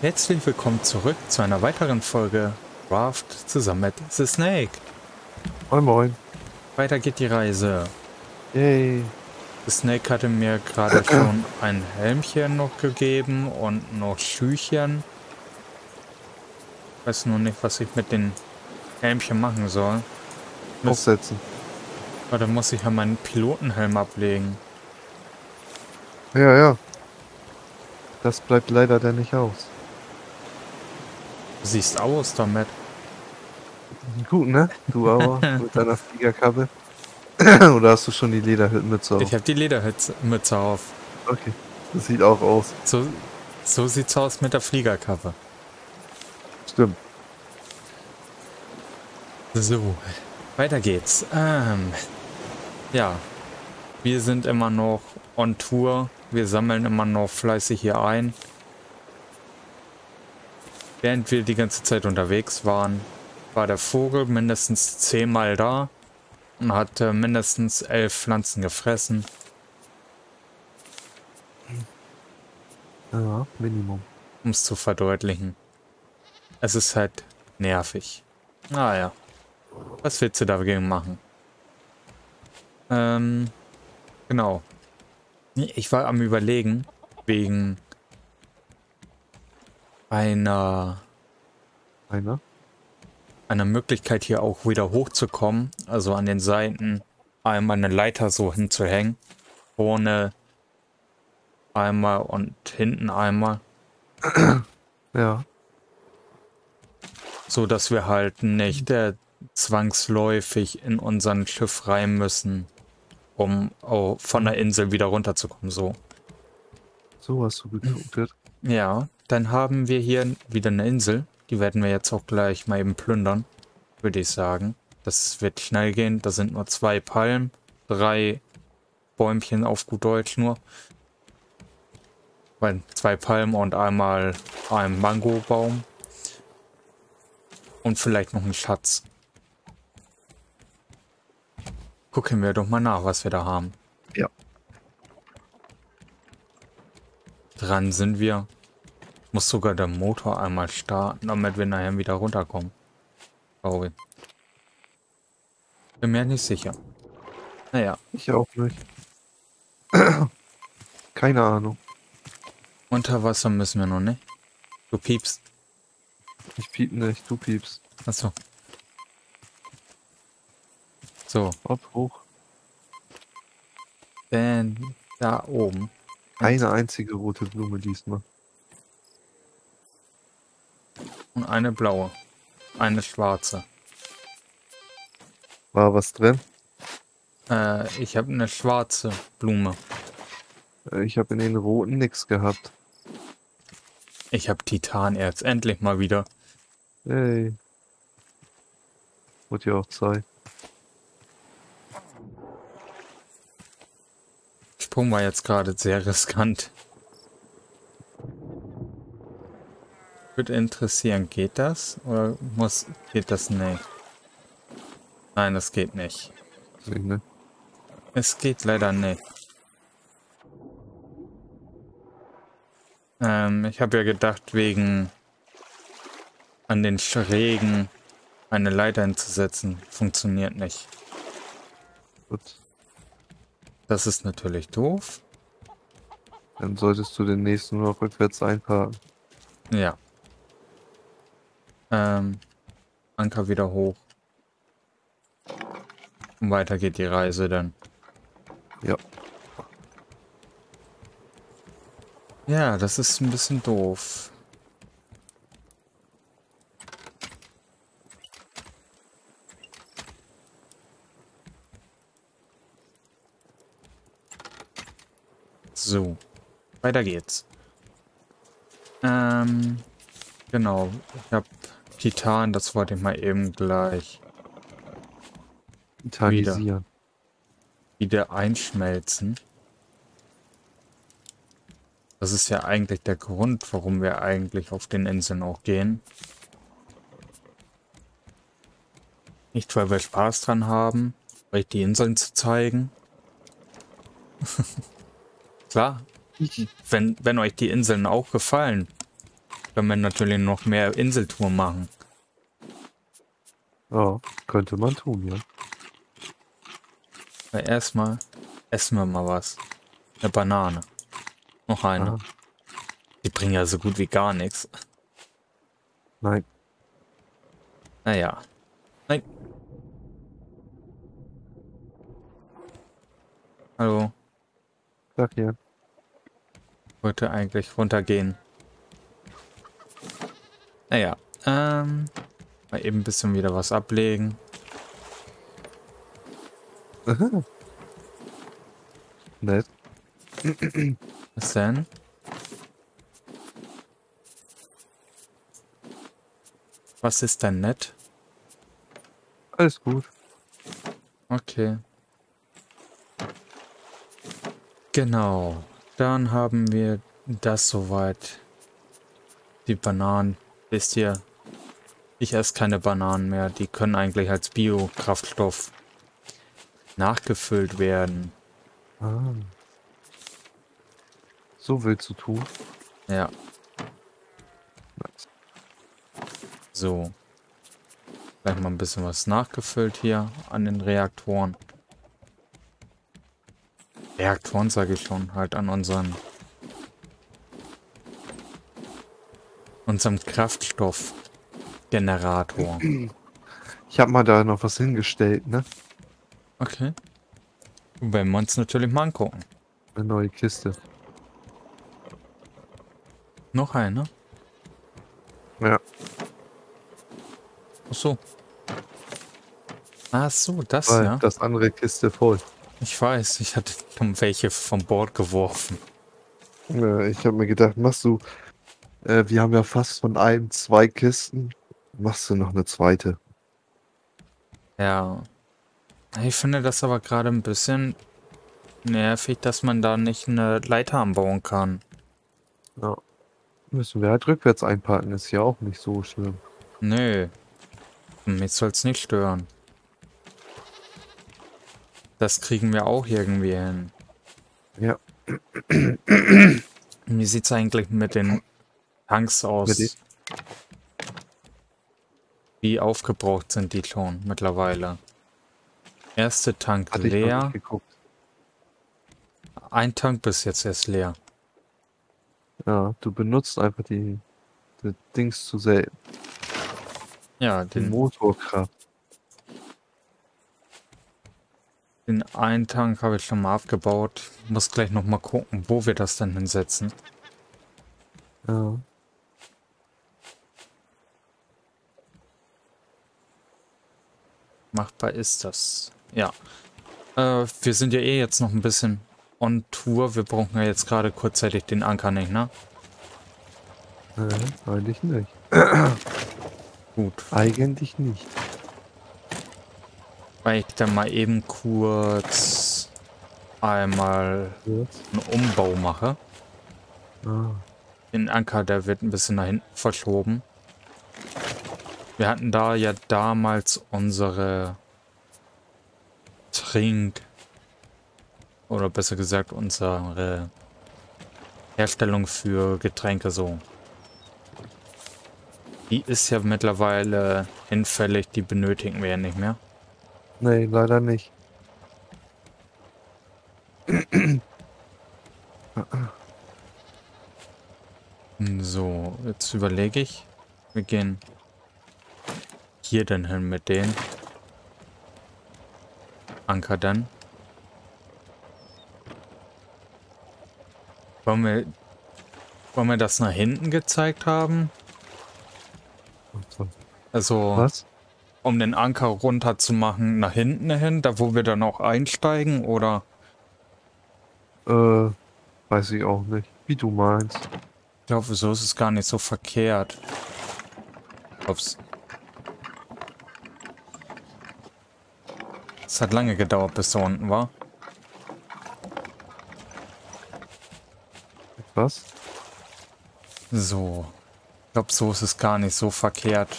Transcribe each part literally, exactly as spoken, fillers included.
Herzlich willkommen zurück zu einer weiteren Folge Raft zusammen mit The Snake. Moin Moin. Weiter geht die Reise. Yay. The Snake hatte mir gerade schon ein Helmchen noch gegeben und noch Schüchchen. Ich weiß nur nicht, was ich mit den Helmchen machen soll. Aufsetzen. Oder muss ich ja meinen Pilotenhelm ablegen? Ja, ja. Das bleibt leider dann nicht aus. Du siehst aus damit. Gut, ne? Du aber mit deiner Fliegerkappe. Oder hast du schon die Ledermütze auf? Ich habe die Ledermütze auf. Okay. Das sieht auch aus. So, so sieht's aus mit der Fliegerkappe. Stimmt. So, weiter geht's. Ähm, ja, wir sind immer noch on Tour. Wir sammeln immer noch fleißig hier ein. Während wir die ganze Zeit unterwegs waren, war der Vogel mindestens zehnmal da und hat äh, mindestens elf Pflanzen gefressen. Ja, Minimum. Um es zu verdeutlichen. Es ist halt nervig. Naja, was willst du dagegen machen? Ähm, genau. Ich war am Überlegen, wegen einer, Einer? einer Möglichkeit hier auch wieder hochzukommen. Also an den Seiten einmal eine Leiter so hinzuhängen. Vorne einmal und hinten einmal. Ja. So dass wir halt nicht äh, zwangsläufig in unseren Schiff rein müssen, um oh, von der Insel wieder runterzukommen. So. So hast du gekotet. Ja, dann haben wir hier wieder eine Insel. Die werden wir jetzt auch gleich mal eben plündern, würde ich sagen. Das wird schnell gehen. Da sind nur zwei Palmen, drei Bäumchen auf gut Deutsch nur. Weil zwei Palmen und einmal ein Mangobaum. Und vielleicht noch ein Schatz. Gucken wir doch mal nach, was wir da haben. Ja. Dran sind wir. Muss sogar der Motor einmal starten, damit wir nachher wieder runterkommen. Glaube ich. Bin mir nicht sicher. Naja. Ich auch nicht. Keine Ahnung. Unter Wasser müssen wir noch nicht. Du piepst. Ich piep nicht, du piepst. Achso. So. Hopp, hoch. Denn da oben. Eine einzige rote Blume diesmal. Und eine blaue. Eine schwarze. War was drin? Äh, ich habe eine schwarze Blume. Ich habe in den roten nix gehabt. Ich habe Titanerz. Endlich mal wieder. Hey. Wurde ja auch Zeit. Sprung war jetzt gerade sehr riskant. Würde interessieren, geht das? Oder muss, geht das nicht? Nein, das geht nicht. Nee, ne? Es geht leider nicht. Ähm, ich habe ja gedacht, wegen an den Schrägen eine Leiter hinzusetzen. Funktioniert nicht. Gut. Das ist natürlich doof. Dann solltest du den nächsten nur noch rückwärts einparken. Ja. Ähm, Anker wieder hoch. Und weiter geht die Reise dann. Ja. Ja, das ist ein bisschen doof. So, weiter geht's. Ähm, genau. Ich habe Titan, das wollte ich mal eben gleich Titanisieren. wieder einschmelzen. Das ist ja eigentlich der Grund, warum wir eigentlich auf den Inseln auch gehen. Nicht, weil wir Spaß dran haben, euch die Inseln zu zeigen. Klar, wenn, wenn euch die Inseln auch gefallen, Können wir natürlich noch mehr Inseltouren machen. Ja, könnte man tun, ja. Aber erstmal essen wir mal was. Eine Banane. Noch eine. Ah, Die bringen ja so gut wie gar nichts. nein. Naja. Nein. Hallo. Sag hier. Wollte eigentlich runtergehen. Naja. Ähm. Mal eben ein bisschen wieder was ablegen. Aha. Nett. Was denn? Was ist denn nett? Alles gut. Okay. Genau. Dann haben wir das soweit. Die Bananen. Wisst ihr, ich esse keine Bananen mehr. Die können eigentlich als Biokraftstoff nachgefüllt werden. Ah. So willst du tun. Ja, Nice. so. Gleich mal ein bisschen was nachgefüllt hier an den Reaktoren. Reaktoren sage ich schon, halt an unseren unserem Kraftstoffgenerator. Ich habe mal da noch was hingestellt, ne? Okay. Werden wir uns natürlich mal angucken. Eine neue Kiste. Noch eine? Ja. Ach so. Ach so, das Weil ja. das andere Kiste voll. Ich weiß, ich hatte schon welche vom Bord geworfen. Ja, ich habe mir gedacht, machst du, äh, wir haben ja fast von einem zwei Kisten, machst du noch eine zweite. Ja. Ich finde das aber gerade ein bisschen nervig, dass man da nicht eine Leiter anbauen kann. Ja. Müssen wir halt rückwärts einparken, ist ja auch nicht so schlimm. Nö. Mich soll's nicht stören. Das kriegen wir auch irgendwie hin. Ja. Wie sieht's eigentlich mit den Tanks Mit aus? den- Wie aufgebraucht sind die schon mittlerweile? Erste Tank Hatte ich noch leer. nicht geguckt. Ein Tank bis jetzt erst leer. Ja, du benutzt einfach die, die Dings zu selten. Ja, Die den, Motorkraft. den einen Tank habe ich schon mal abgebaut. Muss gleich noch mal gucken, wo wir das dann hinsetzen. Ja. Machbar ist das. Ja. Äh, wir sind ja eh jetzt noch ein bisschen on Tour. Wir brauchen ja jetzt gerade kurzzeitig den Anker nicht, ne? Äh, eigentlich nicht. Gut. Eigentlich nicht. Weil ich dann mal eben kurz einmal Jetzt? einen Umbau mache. Ah. Den Anker, der wird ein bisschen nach hinten verschoben. Wir hatten da ja damals unsere Trink... Oder besser gesagt unsere Herstellung für Getränke so. Die ist ja mittlerweile hinfällig, die benötigen wir ja nicht mehr. Nee, leider nicht. So, jetzt überlege ich. Wir gehen hier denn hin mit denen. Anker dann. Wollen wir, wollen wir das nach hinten gezeigt haben? Also, Was? um den Anker runter zu machen, nach hinten hin, da wo wir dann auch einsteigen, oder? Äh, weiß ich auch nicht. Wie du meinst. Ich glaube, so ist es gar nicht so verkehrt. Ups. Es hat lange gedauert, bis da unten war. Was? So. Ich glaube, so ist es gar nicht so verkehrt.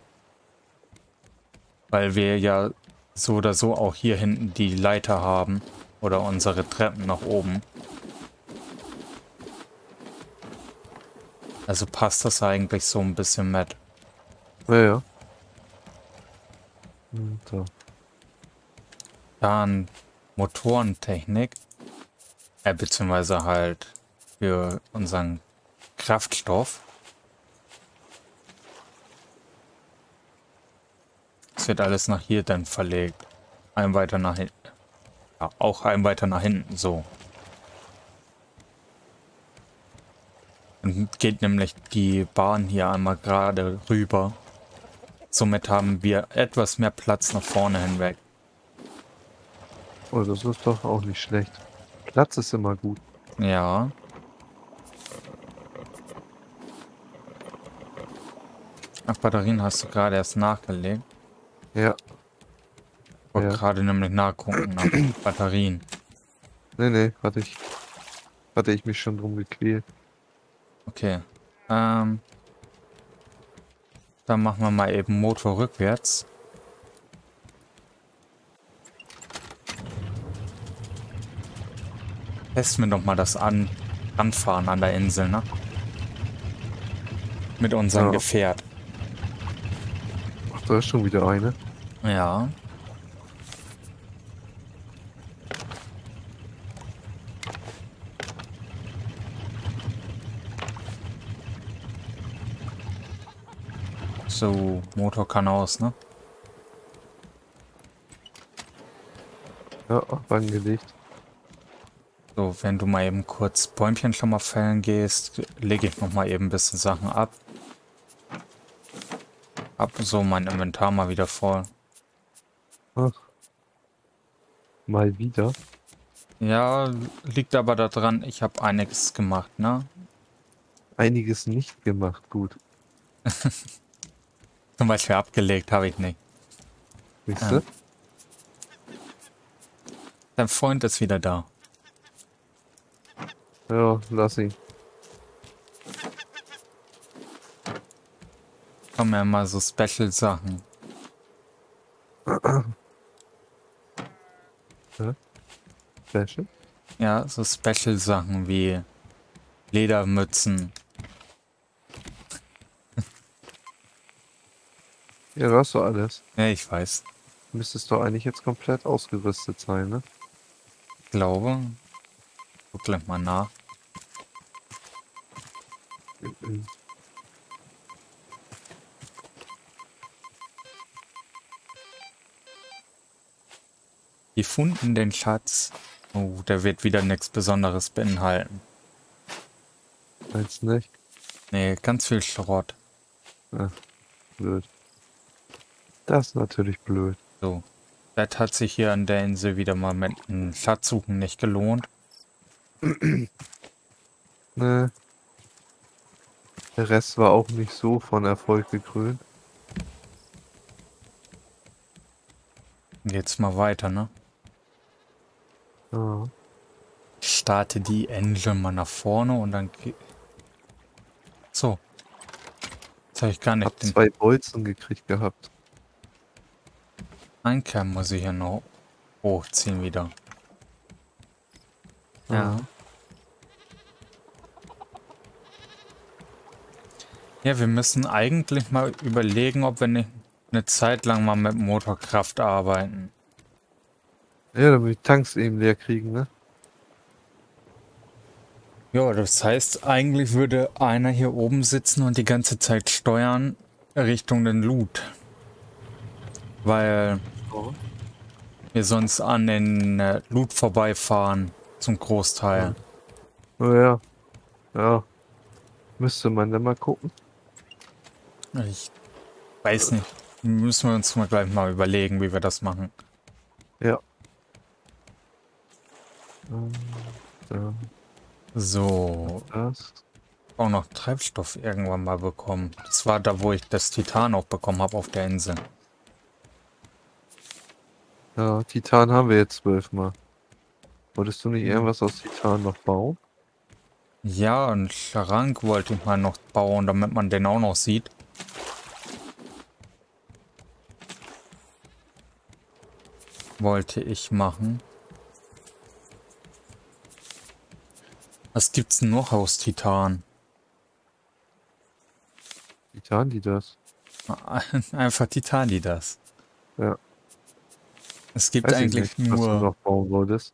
Weil wir ja so oder so auch hier hinten die Leiter haben. Oder unsere Treppen nach oben. Also passt das eigentlich so ein bisschen mit. Ja, ja. Und da. Dann Motorentechnik. Äh, beziehungsweise halt für unseren Kraftstoff. Es wird alles nach hier dann verlegt. Ein weiter nach hinten. Ja, auch ein weiter nach hinten, so. Dann geht nämlich die Bahn hier einmal gerade rüber. Somit haben wir etwas mehr Platz nach vorne hinweg. Oh, das ist doch auch nicht schlecht. Platz ist immer gut. Ja. Ach, Batterien hast du gerade erst nachgelegt. Ja. Ich wollte Ja. gerade nämlich nachgucken nach Batterien. Nee, nee, hatte ich. Hatte ich mich schon drum gequält. Okay. Ähm. Dann machen wir mal eben Motor rückwärts. Testen wir doch mal das an Anfahren an der Insel, ne? Mit unserem Ja. Gefährt. Ach, da ist schon wieder eine. Ja. So, Motor kann aus, ne? Ja, angelegt. So, wenn du mal eben kurz Bäumchen schon mal fällen gehst, lege ich noch mal eben ein bisschen Sachen ab. Hab so mein Inventar mal wieder voll. Ach. Mal wieder. Ja, liegt aber daran, ich habe einiges gemacht, ne? Einiges nicht gemacht, gut. Zum Beispiel abgelegt habe ich nicht. Siehst Ja. du? Dein Freund ist wieder da. Ja, lass ihn. Kommen ja immer so Special-Sachen. Ja. Special? Ja, so Special-Sachen wie Ledermützen. Ja, da hast du alles. Ja, ich weiß. Müsstest doch eigentlich jetzt komplett ausgerüstet sein, ne? Ich glaube. Guck gleich mal nach. Gefunden den Schatz. Oh, der wird wieder nichts Besonderes beinhalten. Meinst nicht? Nee, ganz viel Schrott. Ach, blöd. Das ist natürlich blöd. So. Das hat sich hier an der Insel wieder mal mit einem Schatzsuchen nicht gelohnt. Ne. Der Rest war auch nicht so von Erfolg gekrönt. Geht's mal weiter, ne? Ja. Starte die Engine mal nach vorne und dann... ge- So. Jetzt habe ich gar Hab nicht den... zwei Bolzen gekriegt gehabt. Einkern muss ich hier noch hochziehen wieder. Ja. Ja. Ja, wir müssen eigentlich mal überlegen, ob wir nicht eine Zeit lang mal mit Motorkraft arbeiten. Ja, damit die Tanks eben leer kriegen, ne? Ja, das heißt, eigentlich würde einer hier oben sitzen und die ganze Zeit steuern Richtung den Loot. Weil Oh. wir sonst an den äh, Loot vorbeifahren, zum Großteil. Oh ja. Ja. Müsste man dann mal gucken. Ich weiß nicht. Müssen wir uns mal gleich mal überlegen, wie wir das machen. Ja. Ähm, da, So, das. auch noch Treibstoff irgendwann mal bekommen. Das war da, wo ich das Titan auch bekommen habe auf der Insel. Ja, Titan haben wir jetzt zwölfmal. Wolltest du nicht irgendwas aus Titan noch bauen? Ja, einen Schrank wollte ich mal noch bauen, damit man den auch noch sieht. Wollte ich machen. Was gibt's denn noch aus Titan? Titan die das? Einfach Titani das. Ja. Es gibt Weiß ich eigentlich nicht, was du nur... noch bauen wolltest.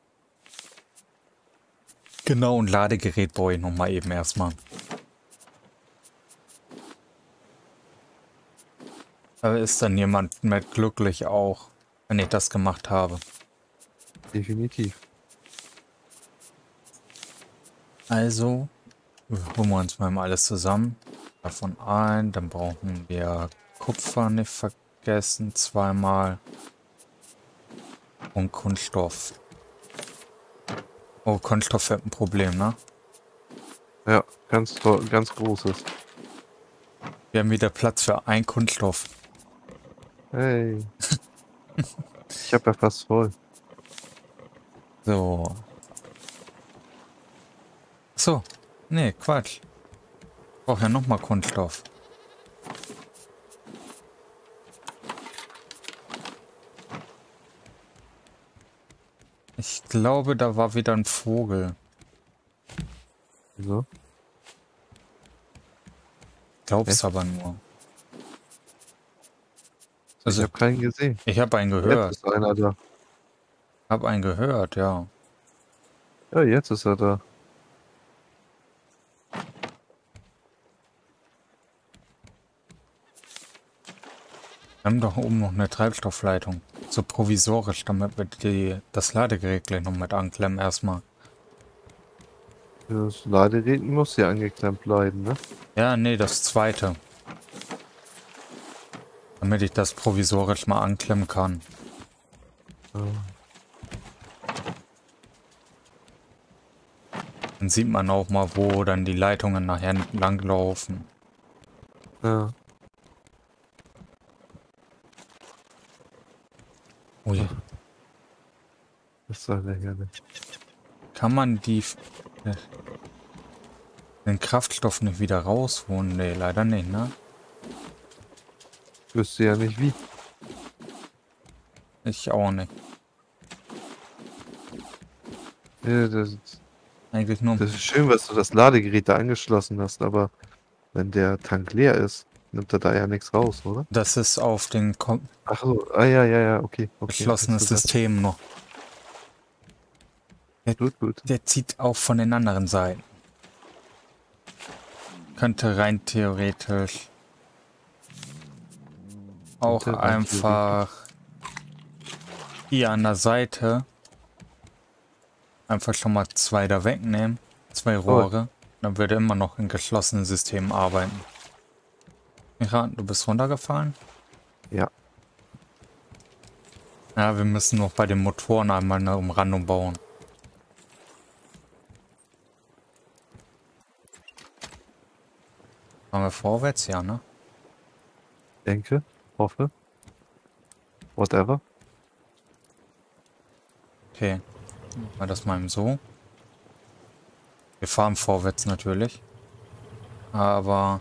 Genau, ein Ladegerät baue ich nochmal eben erstmal. Da ist dann jemand mit glücklich auch, wenn ich das gemacht habe. Definitiv. Also, holen wir uns mal alles zusammen. Davon ein, dann brauchen wir Kupfer nicht vergessen, zweimal. Und Kunststoff. Oh, Kunststoff wird ein Problem, ne? Ja, ganz toll, ganz großes. Wir haben wieder Platz für ein Kunststoff. Hey. Ich hab ja fast voll. So. So. Nee, Quatsch. Ich brauche ja nochmal Kunststoff. Ich glaube, da war wieder ein Vogel. Wieso? Glaub's Hä? aber nur. Ich Also, habe keinen gesehen. ich habe einen Jetzt gehört. ist einer da. Hab einen gehört, ja. Ja, jetzt ist er da. Wir haben doch oben noch eine Treibstoffleitung. So provisorisch, damit wir die, das Ladegerät gleich noch mit anklemmen erstmal. Das Ladegerät muss ja angeklemmt bleiben, ne? Ja, nee, das zweite. Damit ich das provisorisch mal anklemmen kann. Ja. Dann sieht man auch mal, wo dann die Leitungen nachher langlaufen. Ja. Ui. Das ist ja lächerlich. Kann man die... äh, den Kraftstoff nicht wieder rausholen? Nee, leider nicht, ne? Ich wüsste ja nicht wie. Ich auch nicht. Ja, das, Eigentlich nur... das ist schön, dass du das Ladegerät da angeschlossen hast, aber wenn der Tank leer ist, nimmt er da ja nichts raus, oder? Das ist auf den kom Ach so, ah ja, ja, ja, okay. okay. geschlossenes Hast du das? System noch. Der, Gut, gut. der zieht auch von den anderen Seiten. Könnte rein theoretisch auch Könnte rein einfach hier an der Seite einfach schon mal zwei da wegnehmen. Zwei Rohre. Dann würde immer noch in geschlossenen Systemen arbeiten. Miran, du bist runtergefallen? Ja. Ja, wir müssen noch bei den Motoren einmal eine Umrandung bauen. Machen wir vorwärts? Ja, ne? Denke, hoffe. Whatever. Okay. Machen wir das mal eben so. Wir fahren vorwärts natürlich. Aber...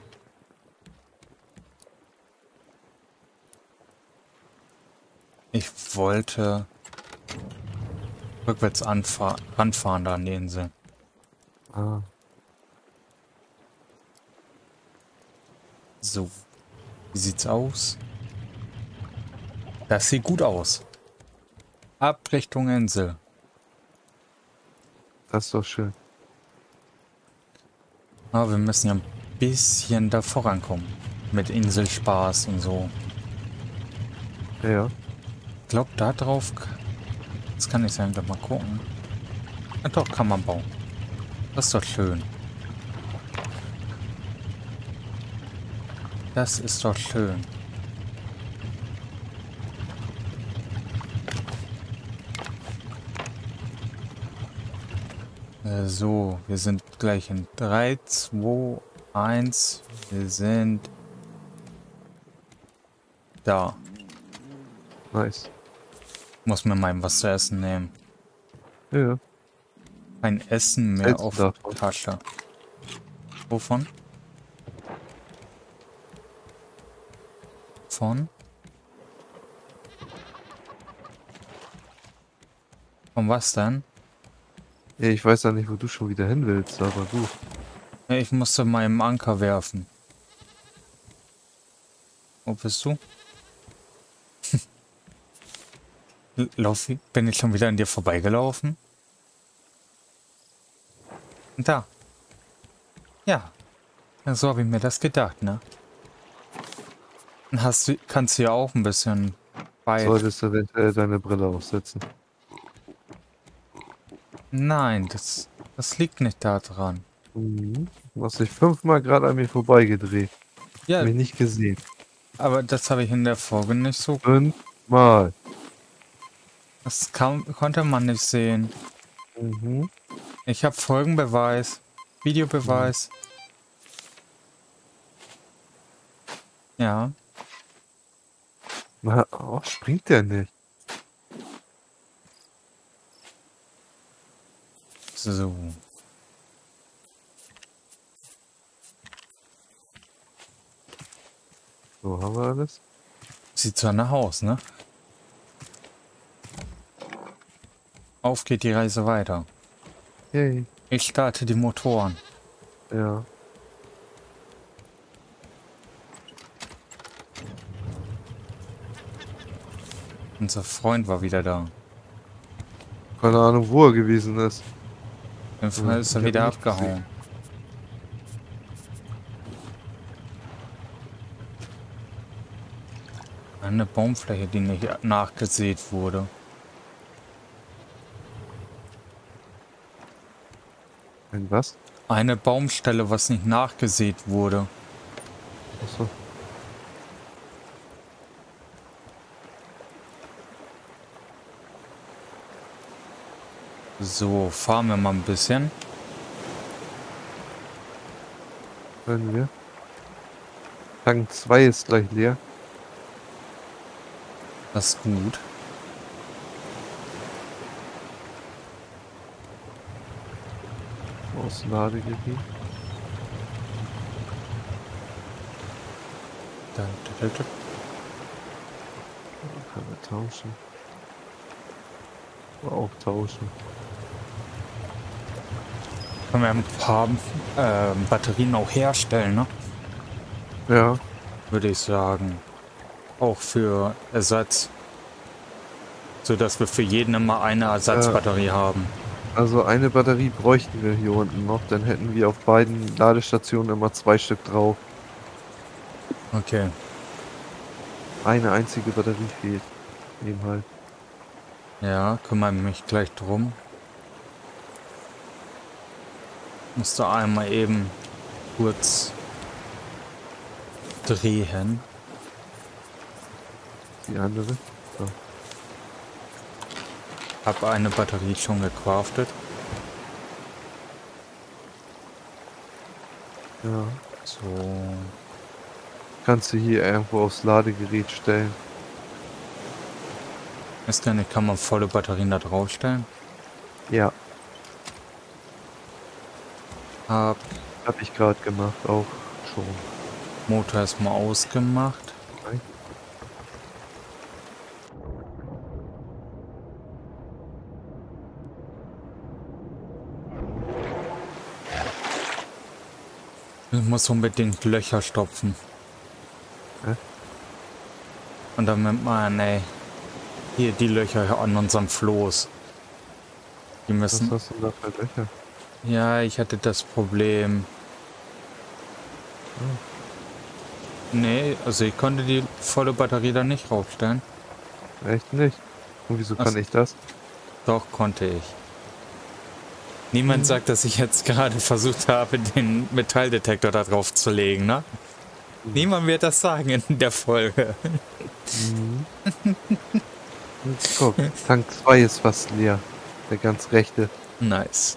ich wollte rückwärts anfahren, ranfahren da an die Insel. Ah. So. Wie sieht's aus? Das sieht gut aus. Ab Richtung Insel. Das ist doch schön. Aber wir müssen ja ein bisschen da vorankommen. Mit Inselspaß und so. Ja, ja. Ich glaube, da drauf... das kann ich einfach mal gucken. Ja, doch, kann man bauen. Das ist doch schön. Das ist doch schön. Äh, so, wir sind gleich in drei, zwei, eins. Wir sind da. Nice. Muss mir mal was zu essen nehmen. Ja, ja. Kein Essen mehr Hältst du auf davon? Tasche. Wovon? Von? Von was denn? Ja, ich weiß ja nicht, wo du schon wieder hin willst, aber gut. Ja, ich musste meinen Anker werfen. Wo bist du? Lauf, bin ich schon wieder an dir vorbeigelaufen? Da. Ja. Ja, so habe ich mir das gedacht, ne? Hast du, kannst du ja auch ein bisschen weit. Solltest du eventuell deine Brille aufsetzen. Nein, das, das liegt nicht daran. Mhm. Du hast dich fünfmal gerade an mir vorbeigedreht. Ja, Mich nicht gesehen. aber das habe ich in der Folge nicht so. Fünfmal. Das kam, konnte man nicht sehen. Mhm. Ich habe Folgenbeweis, Videobeweis. Ja, Na, oh, springt der nicht. so. So, haben wir alles? Sieht so nach aus, ne? Auf geht die Reise weiter. Yay. Ich starte die Motoren. Ja. Unser Freund war wieder da. Keine Ahnung, wo er gewesen ist. Auf jeden Fall Ja, ist ich er hab wieder ihn nicht abgehauen. Eine Baumfläche, die nicht nachgesät wurde. Ein was? Eine Baumstelle, was nicht nachgesät wurde. Achso. So, fahren wir mal ein bisschen. Können wir. Tank zwei ist gleich leer. Das ist gut. Aus Ladegebiet. Da, da, da, da. Können wir tauschen. Oder auch tauschen. Können wir ein paar äh, Batterien auch herstellen, ne? Ja. Würde ich sagen. Auch für Ersatz. So dass wir für jeden immer eine Ersatzbatterie haben. Also eine Batterie bräuchten wir hier unten noch. Dann hätten wir auf beiden Ladestationen immer zwei Stück drauf. Okay. Eine einzige Batterie fehlt. Eben halt. Ja, kümmere mich gleich drum. Musste einmal eben kurz drehen. Die andere. So. Habe eine Batterie schon gecraftet. Ja. So. Kannst du hier irgendwo aufs Ladegerät stellen. Ist denn, kann man volle Batterien da draufstellen? Ja. Hab Hab ich gerade gemacht, auch schon. Motor erstmal ausgemacht. Okay. Ich muss unbedingt Löcher stopfen. Hä? Und damit man, ey, hier die Löcher an unserem Floß. Die Was müssen. hast du da für Löcher? Ja, ich hatte das Problem. Oh. Nee, also ich konnte die volle Batterie da nicht raufstellen. Echt nicht? Und wieso Ach kann so. ich das? Doch, konnte ich. Niemand Mhm. sagt, dass ich jetzt gerade versucht habe, den Metalldetektor da drauf zu legen, ne? Mhm. Niemand wird das sagen in der Folge. Mhm. Jetzt guck, Tank zwei ist fast leer. Der ganz rechte. Nice.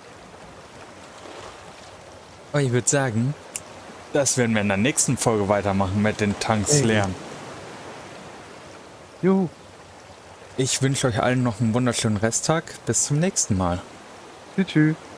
Aber ich würde sagen, das werden wir in der nächsten Folge weitermachen mit den Tanks Hey. leeren. Juhu. Ich wünsche euch allen noch einen wunderschönen Resttag. Bis zum nächsten Mal. Tschüss.